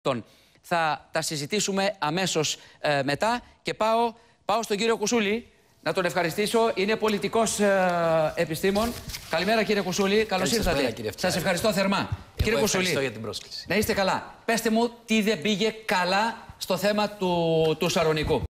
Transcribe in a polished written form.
αυτών. Θα τα συζητήσουμε αμέσως μετά και πάω στον κύριο Κουσούλη να τον ευχαριστήσω. Είναι πολιτικός επιστήμον. Καλημέρα κύριε Κουσούλη, καλώς ήρθατε. Σας ευχαριστώ θερμά. Κύριε Κουσούλη, για την πρόσκληση. να είστε καλά. Πέστε μου τι δεν πήγε καλά στο θέμα του Σαρονικού.